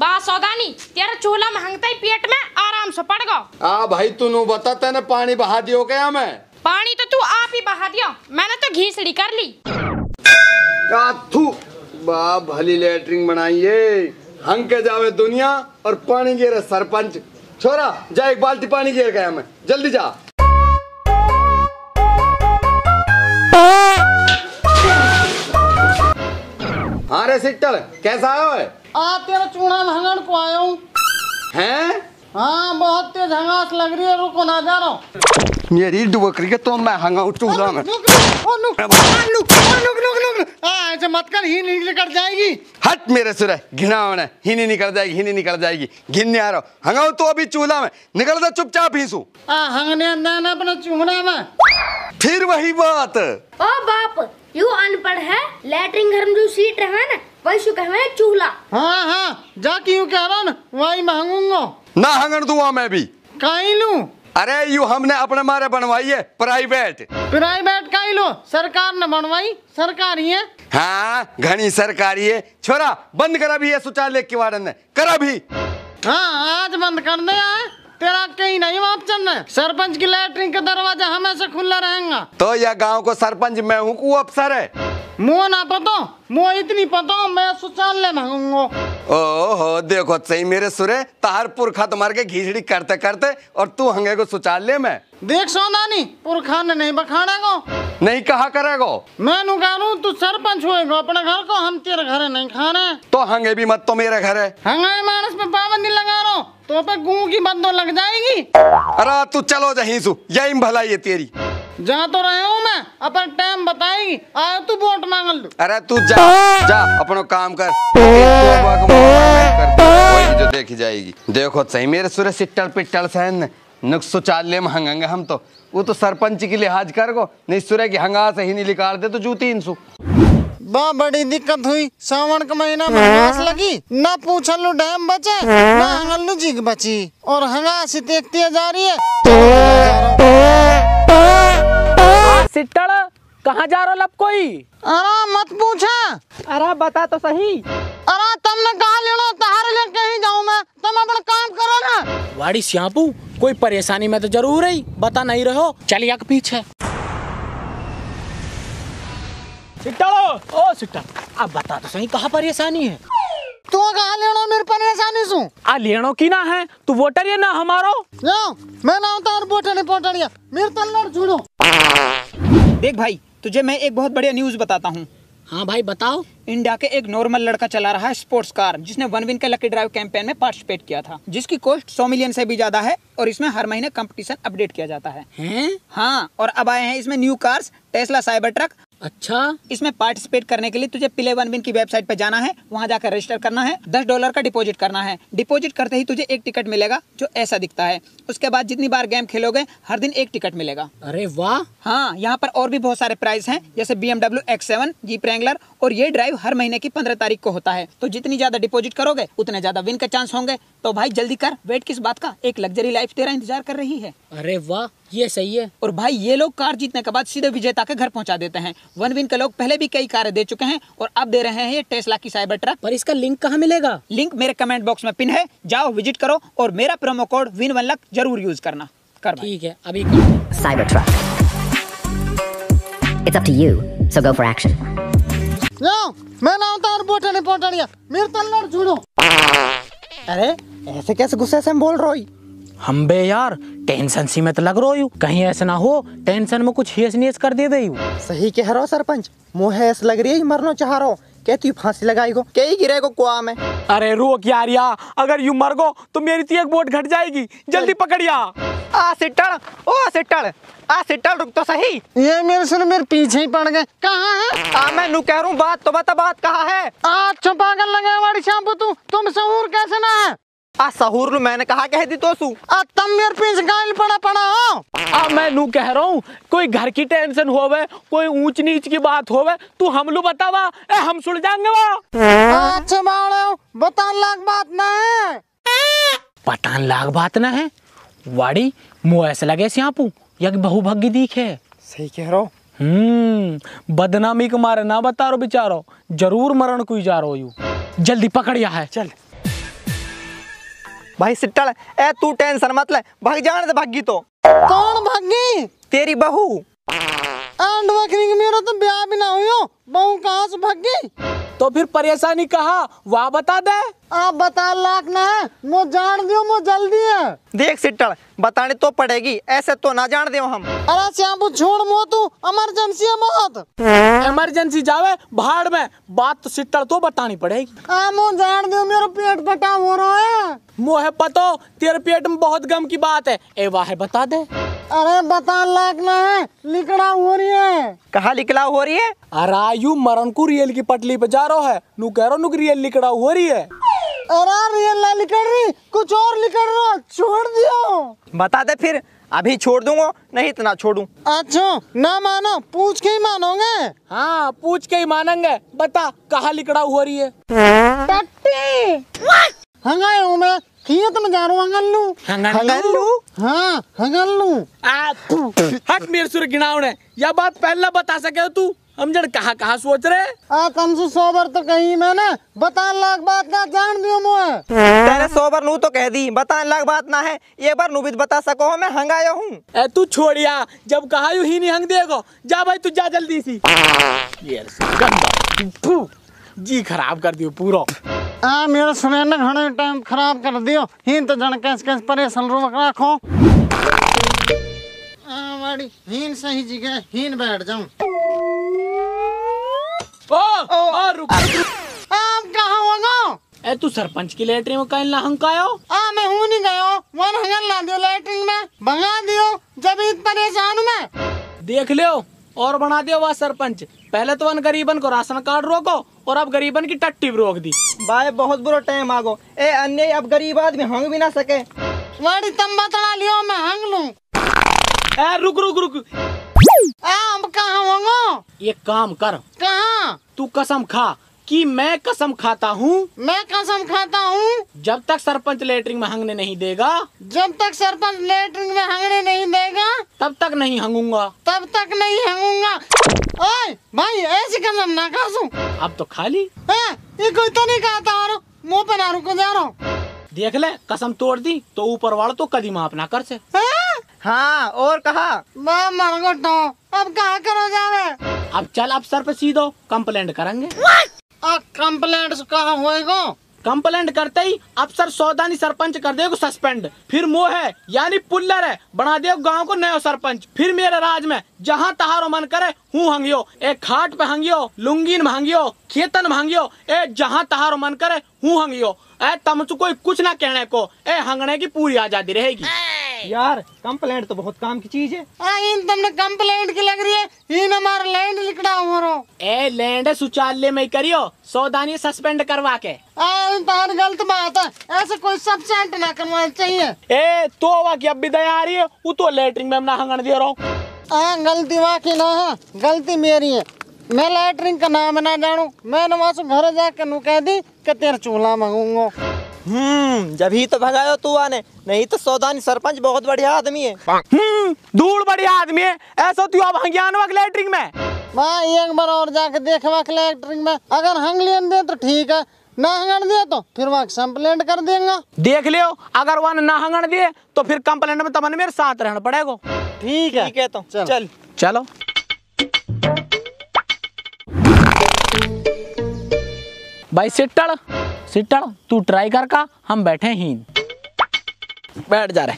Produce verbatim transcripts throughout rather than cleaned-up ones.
बा सौदानी तेरा चूल्हा में हंगता ही पेट में आराम से पड़ गो। आ भाई तू नु बताते ना पानी बहा दियो क्या मैं? पानी तो तू आप ही बहा दियो, मैंने तो घीसड़ी कर ली। थू बा भली लेटरिंग बनाइए, हंग के जावे दुनिया और पानी गिरे सरपंच। छोरा जा एक बाल्टी पानी गिर गया मैं, जल्दी जा। हाँ रे सिट्टर कैसा आयो है? आ तेरा चूड़ा में हंगन को आया हूँ। हैं? हाँ बहुत तेज हंगास लग रही है, रुको ना जा रहा हूँ। मेरी डुबकरी के तो मैं हंगाऊं चूल्हा में। Look look look look look ऐसे मत कर, ही निकल जाएगी। हट मेरे सिर, घिना होना ही नहीं निकल जाएगी, ही नहीं निकल जाएगी। घिनने आ रहा हूँ, हंगाऊं तो अभी चूल्हा में, निकल जा चुपचाप हिंसू। आ हंगने अंदर अपने चूड़ा में। फिर वही बात। ओ बाप यू अनपढ़ है, लैट्रिन घर में जो सीट रहा ना वही शु कहवे चूल्हा। हाँ हाँ जा क्यों कह रहा ना, वही महंगूंगा ना हंगन दूंगा मैं भी। कहीं लूं? अरे यू हमने अपने मारे बनवाई है प्राइवेट। प्राइवेट कहीं लो, सरकार ने बनवाई, सरकारी है। हाँ घनी सरकारी है। छोरा बंद करा भी है शौचालय के वार्डन ने, करा भी। हाँ आज बंद कर दे यार, तेरा कहीं नहीं ऑप्शन है। सरपंच की लैट्रिन का दरवाजा हमेशा खुला रहेगा। तो यह गांव को सरपंच मैं हूँ, को अफसर है। मुँह ना पता, मुँह इतनी पता मैं शौचालय मांगूंगा। ओहो देखो सही मेरे सुरे, तार पुरखा तुम्हारे के घीसड़ी करते करते और तू हंगे को शौचालय में। देख सोनानी पुरखा ने नहीं बखाड़ा को नहीं कहा करेगो। मैं नु कह तू सरपंच होएगा अपने घर को, हम तेरे घर नहीं खाना। तो हंगे भी मत, तो मेरे घर है। हंगाई मानस पे पाबंदी लगा रहा हूँ तो पे गू की बदो लग जाएगी। अरे तू चलो जहीं सु, यही भलाई है तेरी। जा तो रहे हूँ मैं, अपन टाइम बताएगी, आयो तू वोट मांग लू। अरे तू जा जा अपनो काम कर, कोई जो देखी जाएगी। देखो सही मेरे सुरे सिट्टल पिट्टल सहन नुक शौचालय में हंगेंगे हम तो, वो तो सरपंच की लिहाज कर गो, नहीं सुरे की हंगा से ही नहीं निकाल दे तो जूती इंसु। बा बड़ी दिक्कत हुई, सावन का महीना में हंगास लगी, ना पूछल लो डैम बचे ना हंगल लो जिग बची, और हंगास देखती जा रही है। सिट्टड़ कहाँ जा रहा लब कोई? अरे मत पूछा। अरे बता तो सही। अरे तुमने कहा लेनो तहारे ले कहीं जाऊं मैं, तुम अपना काम करो ना। वाड़ी श्यापू कोई परेशानी में तो जरूर है, बता नहीं रहो, चल यहाँ के पीछे। सिट्टड़ो ओ सिट्टड़ अब बता तो सही कहाँ परेशानी है? तू कहा लेनो मेरी परेशानी सु? आ लेनो की ना है, तू वोटर ये ना हमारो। जाओ मैं ना उतार वोटर पोटड़िया मेरे तल्लड़ जुड़ो। देख भाई तुझे मैं एक बहुत बढ़िया न्यूज बताता हूँ। हाँ भाई बताओ। इंडिया के एक नॉर्मल लड़का चला रहा है स्पोर्ट्स कार, जिसने वन विन के लकी ड्राइव कैंपेन में पार्टिसिपेट किया था, जिसकी कॉस्ट सौ मिलियन से भी ज्यादा है, और इसमें हर महीने कंपटीशन अपडेट किया जाता है। हैं? हाँ और अब आए हैं इसमें new cars Tesla Cybertruck. अच्छा इसमें पार्टिसिपेट करने के लिए तुझे प्ले वन विन की वेबसाइट पर जाना है, वहाँ जाकर रजिस्टर करना है, दस डॉलर का डिपॉजिट करना है। डिपॉजिट करते ही तुझे एक टिकट मिलेगा जो ऐसा दिखता है। उसके बाद जितनी बार गेम खेलोगे हर दिन एक टिकट मिलेगा। अरे वाह। हाँ यहाँ पर और भी बहुत सारे प्राइस हैं, जैसे B M W X seven, Jeep Wrangler, और ये ड्राइव हर महीने की पंद्रह तारीख को होता है। तो जितनी ज्यादा डिपॉजिट करोगे उतने ज्यादा विन के चांस होंगे। तो भाई जल्दी कर, वेट किस बात का, एक लग्जरी लाइफ तेरा इंतजार कर रही है। अरे वाह ये सही है। और भाई ये लोग कार जीतने के बाद सीधे विजेता के घर पहुंचा देते हैं। वन विन के लोग पहले भी कई कारें दे चुके हैं और अब दे रहे हैं ये टेस्ला की साइबर ट्रक। पर इसका लिंक कहाँ मिलेगा? लिंक मेरे कमेंट बॉक्स में पिन है, जाओ विजिट करो और मेरा promo code win one luck जरूर यूज करना। कर ठीक है अभी कर। Cybertruck, it's up to you, so go for action. जाओ मैं ना उतार वोटर पोटड़िया मेरे तल्लड़ जुड़ो। अरे ऐसे कैसे गुस्से से बोल रही? हम बे यार टेंशन सी में तो लग रही हूँ, कहीं ऐसा ना हो टेंशन में कुछ हेस नेस कर दे दे। सही कह रहा हो सरपंच, मुँह ऐसा लग रही है मरना चाह रहा हो, कहती फांसी लगाई को कई गिरे को कुआ में। अरे रोक यार या, अगर यू मर गो तो मेरी तो एक वोट घट जाएगी, जल्दी पकड़िया। आ सिट्टड़ ओ सिट्टड़ आ सिट्टड़ रुक तो सही। ये मेरे सुन मेरे पीछे ही पड़ गए, कहाँ है? आ मैं नु कह रहा हूँ बात तो बता, बात कहाँ है? आ छुपा कर लगे वाड़ी शैम्पू, तू तुम सहूर कैसे ना है? आ सहूर मैंने कहा कह दी तो सू। आ तम मेरे पीछे गाइल पड़ा पड़ा हो। आ मैं नू कह रहा हूँ, कोई घर की टेंशन होवे, कोई ऊंच नीच की बात होवे, तू हम लोग बतावा, ए हम सुन जाएंगे वहाँ। अच्छे बाड़े बता लाख बात ना है। पठान लाख बात ना है वाड़ी, मुँह ऐसे लगे श्यापू यक बहु भग्गी दिखे। सही कह रहा हो। हम्म बदनामी के मारे ना बता रो बेचारो, जरूर मरण कोई जा रो यू। जल्दी पकड़िया है। चल भाई सिट्टल ए तू टेंशन मत ले, भाग जाने दे, भागी तो। कौन भागी? तेरी बहू। एंड वकरिंग मेरा तो ब्याह भी ना हुई, बहू कहाँ से भागी? तो फिर परेशानी कहा वह बता दे। आप बता लाख ना है, मो जान दियो, मो जल्दी है। देख सिट्टल बताने तो पड़ेगी, ऐसे तो ना जान दियो हम। अरे श्यामू छोड़ मो, तू इमरजेंसी है बहुत। इमरजेंसी जावे भाड़ में, बात तो सिट्टल तो बतानी पड़ेगी। आ मो जान दियो, मेरा पेट फटा हो रहा है। मोहे पतो तेरे पेट में बहुत गम की बात है, ए वाह बता दे। अरे बता लाख ना है, लिकड़ा हो रही है। कहाँ लिखला हो रही है? अरायु मरण को रियल की पटली पे जा रहा है, नु कह रहा नु रियल लिकड़ा हो रही है। अरे रियल ना लिकड़ रही, कुछ और लिकड़ रहा, छोड़ दियो। बता दे फिर, अभी छोड़ दूंगा, नहीं इतना छोड़ू। अच्छा ना मानो, पूछ के ही मानोगे। हाँ पूछ के ही मानेंगे, बता कहाँ लिकड़ा हो रही है। टट्टी हंगायो मैं खेत में जा रहा हूँ, हंगल्लू हंगल्लू? हाँ हंगल्लू। आ हट मेरे सुर गिनावने, यह बात पहले बता सके तू, हम जन कहाँ कहाँ सोच रहे। आ कम से सौ बार तो कही मैंने, बता लाख बात का जान दियो मोए। तेरे सौ बार नू तो कह दी, बता लाख बात ना है, एक बार नू भी बता सको मैं हंगाया हूँ। ए तू छोड़िया, जब कहा यू ही नहीं हंग देगो, जा भाई तू जा जल्दी सी। ये गंदा जी खराब कर दियो पूरा। आ मेरा समय ने घने टाइम खराब कर दियो, हिन तो जन कैस कैस परेशान रो रखो। आ वाड़ी हिन सही जगह हिन बैठ जाऊं। ओ ओ रुक रुक। आप कहाँ होगा? ए तू सरपंच की लेटरिन में कहीं हंकायो? आ मैं हूँ नहीं गयो, वन हंगल ला दियो लेटरिन में, भगा दियो, जब इत परेशान हूँ मैं। देख लियो और बना दियो वह सरपंच, पहले तो वन गरीबन को राशन कार्ड रोको और अब गरीबन की टट्टी भी रोक दी। भाई बहुत बुरा टाइम आ गो, ए अन्य अब गरीब आदमी हंग भी ना सके। वाड़ी तम बता लियो मैं हंग लूं। ए रुक रुक रुक। आप कहाँ होगा? ये काम कर, कहाँ? तू कसम खा कि मैं कसम खाता हूँ, मैं कसम खाता हूँ, जब तक सरपंच लेटरिन में हंगने नहीं देगा, जब तक सरपंच लेटरिन में हंगने नहीं देगा, तब तक नहीं हंगूंगा, तब तक नहीं हंगूंगा। ओए भाई ऐसी कसम ना खासू। अब तो खाली है, ये कोई तो नहीं कहता और मुँह पे ना रुको जा रहा हूँ। देख ले कसम तोड़ दी तो ऊपर वाला तो कदी माफ ना कर से। हाँ और कहा मर गो, अब कहा करो जावे। अब चल अफसर पे सीधो कंप्लेंट करेंगे। कंप्लेंट कहाँ होएगा? कंप्लेंट करते ही अफसर सौदानी सरपंच कर देगा सस्पेंड, फिर मोह है यानी पुल्लर है बना दे गांव को नया सरपंच। फिर मेरे राज में जहाँ तहारो मन करे हूँ हंगियो, एक खाट पे हंगियो, लुंगीन में हंगियो, खेतन में हंगियो, ए जहाँ तहारो मन करे हूँ हंगियो। ए तुमसे कोई कुछ ना कहने को, ए हंगने की पूरी आजादी रहेगी। यार कंप्लेंट तो बहुत काम की चीज है। आ, इन तुमने कंप्लेंट की लग रही है, इन हमारा लैंड लिखड़ा हो रहा। ए लैंड शौचालय में करियो, सौदानी सस्पेंड करवा के। तार गलत बात है, ऐसे कोई सब्सेंट ना करवाना चाहिए। ए तो वा की अब भी दया आ रही है, वो तो लेटरिन में ना हंगन दे रहा। आ गलती वाकी ना है, गलती मेरी है, मैं लेटरिन का नाम ना जानू, मैंने वहाँ से घर जाकर नु कह दी कि तेरा चूल्हा मांगूंगा। हम्म जब ही तो भगायो तू आने, नहीं तो सौदानी सरपंच बहुत बढ़िया आदमी है। हम्म धूल बढ़िया आदमी है, ऐसा तू अब हंगियान वक लेटरिन में। वहाँ एक बार और जाके देखवा लेटरिन में, अगर हंग लियन दे तो ठीक है, ना हंगन दिया तो फिर वहाँ कंप्लेंट कर देंगे। देख लियो अगर वन ना हंगन दिए तो फिर कंप्लेंट में तमन मेरे साथ रहना पड़ेगा। ठीक है ठीक है तो चल चल चलो। भाई सिट्टड़ सिट्टड़ तू ट्राई कर का, हम बैठे ही बैठ जा रहे।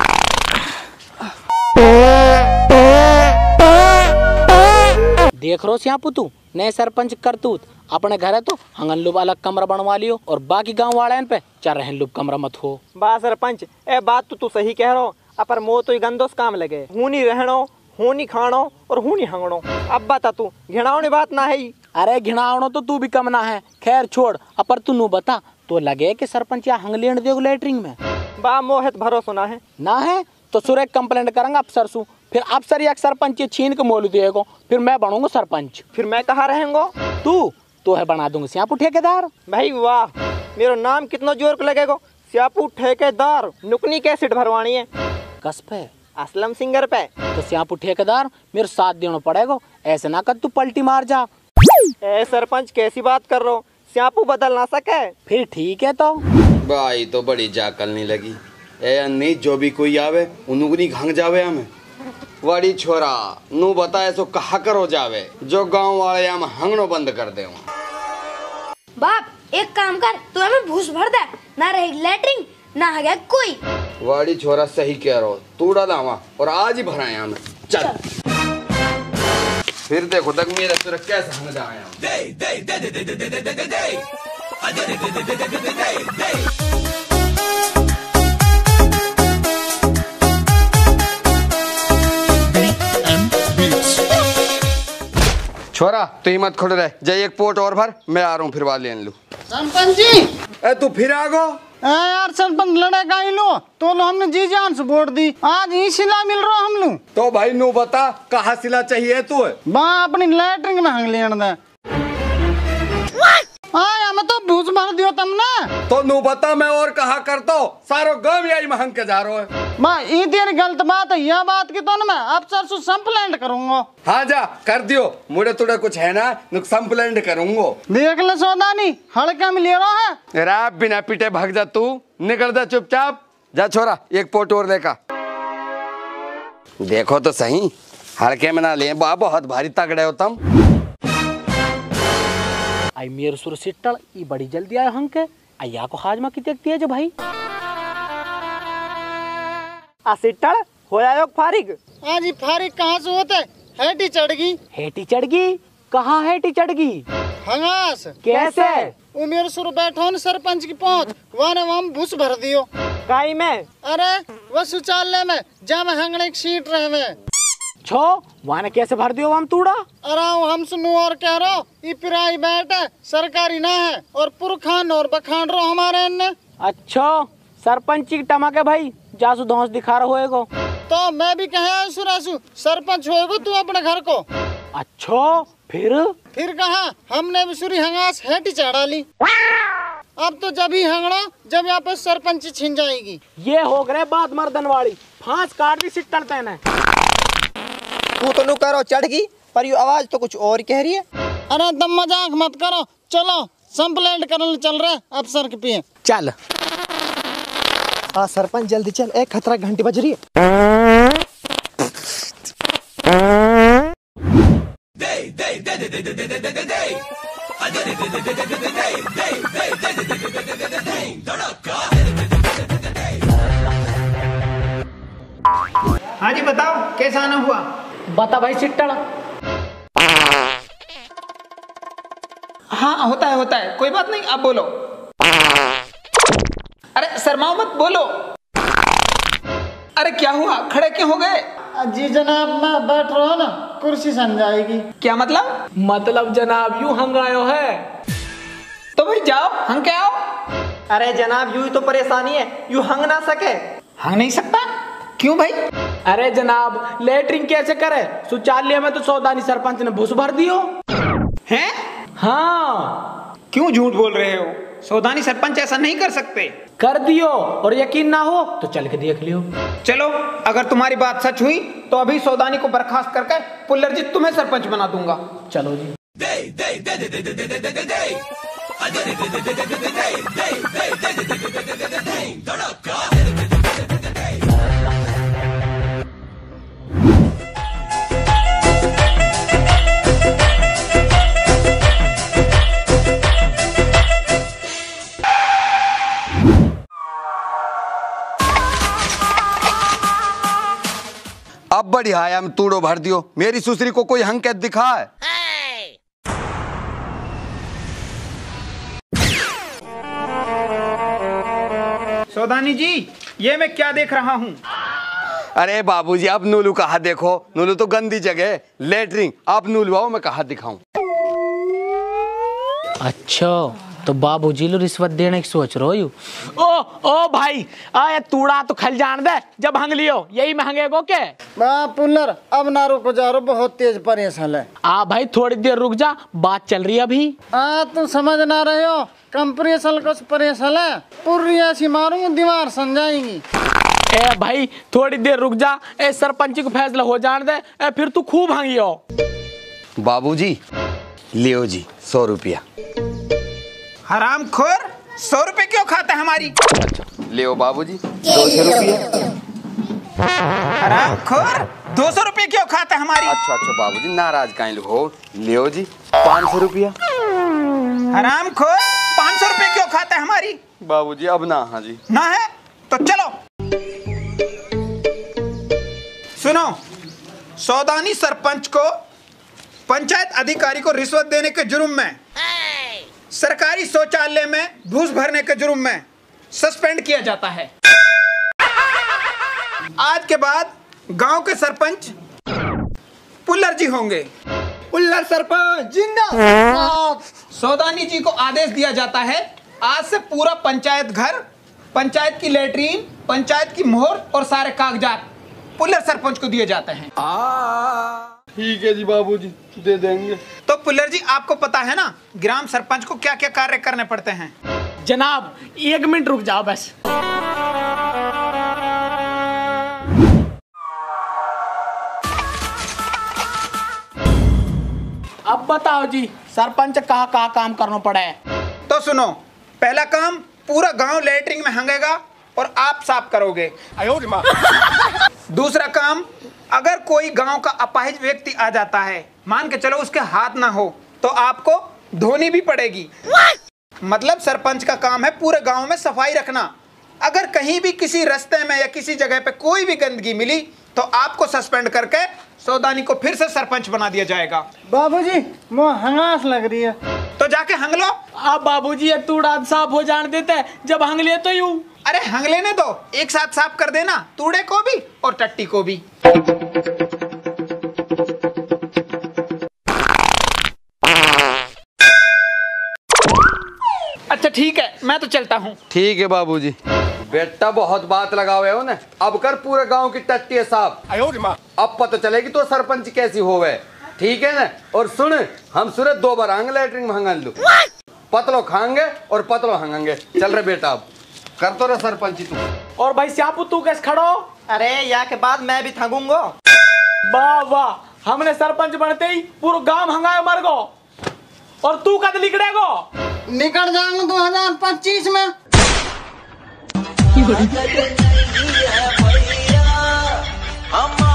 देख रो सियापू तू नए सरपंच करतूत, अपने घर है तो हंगन लुब अलग कमरा बनवा लियो और बाकी गांव वाले पे चार रहन लुब कमरा मत हो। बा सरपंच ए बात तो तू सही कह रहा, अपर मो तो गंदोस काम लगे, हूँ नहीं रहनो, हूँ नहीं खानो और हूँ नहीं हंगनो। अब बता तू घिनावनी बात ना है। अरे घिनावनो तो तू भी कम ना है, खैर छोड़, अपर तू नू बता तो लगे कि सरपंच या हंग लेन देगो लेटरिन में। बा मोहित भरोसा ना है, ना है तो सुरे कंप्लेंट करेंगे अफसर सु, फिर अफसर या सरपंच छीन के मोल देगो, फिर मैं बनूंगा सरपंच। फिर मैं कहाँ रहेंगे? तू तो है बना दूंगा सियापू ठेकेदार। भाई वाह, मेरा नाम कितना जोर को लगेगा, सियापू ठेकेदार। नुकनी कैसेट भरवानी है कस पे असलम सिंगर पे, तो सियापू ठेकेदार मेरे साथ देना पड़ेगा, ऐसे ना कर तू पलटी मार जा। ए सरपंच कैसी बात कर रहे हो, सियापू बदल ना सके। फिर ठीक है तो भाई तो बड़ी जाकल नहीं लगी ए अन्नी, जो भी कोई आवे उनुगनी घंग जावे हमें। वाड़ी छोरा नू बताए सो कहा करो जावे जो गांव वाले हम हंगनो बंद कर दे। बाप एक काम कर, तू हमें भूस भर दे, ना रहेगी लैट्रिन ना है कोई। वाड़ी छोरा सही कह रहा हो, तू डाला वहाँ और आज ही भराए हमें। चल, चल। फिर देखो तक मेरा सुर कैसे हंग जाए। छोरा तू ही मत खुद रहे, जाइए एक पोट और भर, मैं आ रहा हूँ फिर बात लेने लूँ। सरपंच जी ए तू फिर आ गो। ए यार सरपंच लड़े का ही लो तो लो हमने जी जान से वोट दी, आज ही सिला मिल रहा हम लोग। तो भाई नू बता कहाँ सिला चाहिए तू? बा अपनी लैट्रिन में हंग लेन दे। आया मैं तो भूस भर दियो तुमने। तो नू बता मैं और कहा करतो, सारो गांव यही महंग के जा रहा है। मैं ये तेरी गलत बात है, यह बात की तो ना मैं अफसर से संप्लेंट करूंगा। हाँ जा कर दियो, मुझे तुड़े कुछ है ना संप्लेंट करूंगा। देख ले सौदानी हड़का में ले रहा है। रा बिना पीटे भाग जा, तू निकल जा चुपचाप। जा छोरा एक पोट और लेका। देखो तो सही हड़के में ना ले, बहुत भारी तगड़े हो तुम। आई मेरे सुर सिट्टल ई बड़ी जल्दी आयो हंक आया को हाजमा की देखती है जो भाई आ सिट्टल हो आयो फारिग। आज ही फारिग कहाँ से होते? हेटी चढ़ गई। हेटी चढ़ गई? कहाँ हेटी चढ़ गई? हंगास। कैसे? वो मेरे सुर बैठो न सरपंच की पहुंच वाने वहाँ भूस भर दियो। काई में? अरे वो शौचालय में जब हंगने की सीट रहे में छो वाने कैसे भर दियो हम तूड़ा? अरे हम सुनो और कह रहा हूँ ये प्राइवेट है सरकारी ना है और पुरखान और बखान रो हमारे ने। अच्छा सरपंच की टमाके भाई जासू धौस दिखा रहा होएगो तो मैं भी कहे सुरासू सरपंच होएगो तू अपने घर को। अच्छा फिर फिर कहा हमने भी सुरी हंगास हेटी चढ़ा ली। अब तो जब ही हंगड़ो जब यहाँ पे सरपंच छिन जाएगी। ये हो गए बात मर्दन वाली, फांस काट दी सिट्टल तेने। तू तो नु करो चढ़ गई पर यू आवाज तो कुछ और कह रही है। अरे दम मजाक मत करो, चलो संप्लेंट करने चल रहे अफसर के पे। चल आ सरपंच जल्दी चल, एक खतरा घंटी बज रही है। हाँ जी बताओ कैसा आना हुआ? बता भाई सिट्टल। हाँ होता है होता है, कोई बात नहीं, आप बोलो। अरे शर्माओ मत, बोलो। अरे क्या हुआ, खड़े क्यों हो गए? जी जनाब मैं बैठ रहा हूँ ना, कुर्सी सन जाएगी। क्या मतलब? मतलब जनाब यूं हंगायो है तो भाई जाओ हंग के आओ। अरे जनाब यूं ही तो परेशानी है, यूं हंग ना सके। हंग नहीं सकता? क्यों भाई? अरे जनाब लेटरिन कैसे करे? शौचालय में तो सौदानी सरपंच ने भूस भर दियो हैं? हाँ। क्यों झूठ बोल रहे हो? सौदानी सरपंच ऐसा नहीं कर सकते। कर दियो और यकीन ना हो तो चल के देख लियो। चलो अगर तुम्हारी बात सच हुई तो अभी सौदानी को बर्खास्त करके पुल्लरजीत तुम्हें सरपंच बना दूंगा। चलो जी। अब बढ़िया है, हम तूड़ो भर दियो, मेरी सुसरी को कोई हंग के दिखा है। सौदानी जी ये मैं क्या देख रहा हूँ? अरे बाबूजी अब नूलू कहा देखो, नूलू तो गंदी जगह लेटरिन, आप नूलू आओ मैं कहा दिखाऊं। अच्छा तो बाबूजी लो रिश्वत देने की सोच रहे हो यू? ओ ओ भाई आए तूड़ा तो खल जान दे, जब हंग लियो यही महंगेगो के। पुल्लर अब ना रुको जा रो, बहुत तेज परेशान है। आ भाई थोड़ी देर रुक जा, बात चल रही है अभी। आ तुम समझ ना रहे हो, कंप्रेसल को परेशान है, पूरी ऐसी मारूंगी दीवार सन जाएंगी। ए भाई थोड़ी देर रुक जा, ए सरपंच को फैसला हो जान दे, ए फिर तू खूब हंगियो। बाबूजी लियो जी सौ रुपया। हरामखोर, सौ रुपए क्यों खाता है हमारी? अच्छा ले बाबूजी दो सौ रुपये। हरामखोर, दो सौ रुपये क्यों खाता है हमारी? अच्छा अच्छा बाबूजी नाराज काहे हो, लियो जी पाँच सौ रुपया। हरामखोर, पाँच सौ रुपये क्यों खाता है हमारी? बाबूजी अब ना। हाँ जी ना है तो चलो। सुनो, सौदानी सरपंच को पंचायत अधिकारी को रिश्वत देने के जुर्म में, सरकारी शौचालय में घूस भरने के जुर्म में सस्पेंड किया जाता है। आज के बाद गांव के सरपंच पुल्लर जी होंगे। पुल्लर सरपंच जिंदाबाद। सौदानी जी को आदेश दिया जाता है, आज से पूरा पंचायत घर, पंचायत की लेटरीन, पंचायत की मोहर और सारे कागजात पुल्लर सरपंच को दिए जाते हैं। ठीक है जी बाबूजी दे देंगे। तो पुल्लर जी आपको पता है ना ग्राम सरपंच को क्या क्या कार्य करने पड़ते हैं? जनाब एक मिनट रुक जाओ बस। अब बताओ जी सरपंच कहाँ कहाँ काम करना पड़ा है? तो सुनो, पहला काम, पूरा गांव लेटरिन में हंगेगा और आप साफ करोगे। दूसरा काम, अगर कोई गांव का अपाहिज व्यक्ति आ जाता है, मान के चलो उसके हाथ ना हो, तो आपको धोनी भी पड़ेगी। मतलब सरपंच का काम है पूरे गांव में सफाई रखना। अगर कहीं भी किसी रास्ते में या किसी जगह पे कोई भी गंदगी मिली तो आपको सस्पेंड करके सौदानी को फिर से सरपंच बना दिया जाएगा। बाबूजी मुझे हंगास लग रही है, तो जाके हंग लो। अब बाबूजी ये तूड़ा साफ हो जाने देते हैं, जब हंग लिए तो यूं। अरे हंग लेने दो, एक साथ साफ कर देना, तूड़े को भी और टट्टी को भी। अच्छा ठीक है, मैं तो चलता हूँ। ठीक है बाबूजी। बेटा बहुत बात लगावे हो ना, अब कर पूरे गांव की टट्टी साफ। अब पता चलेगी तो सरपंच कैसी होवे, ठीक है ना। और सुन, हम सूरत दो बार आएंगे लेटरिन में हंगन लू, पतलो खाएंगे और पतलो हंगेंगे। चल रहे बेटा अब कर तो रहे सरपंच तू। और भाई श्यापू तू कैसे खड़ो? अरे यहाँ के बाद मैं भी थकूंगा। वाह वाह, हमने सरपंच बनते ही पूरा गांव हंगाए मर गो, और तू कद निकलेगो? निकल जाऊंगा दो हजार पच्चीस में।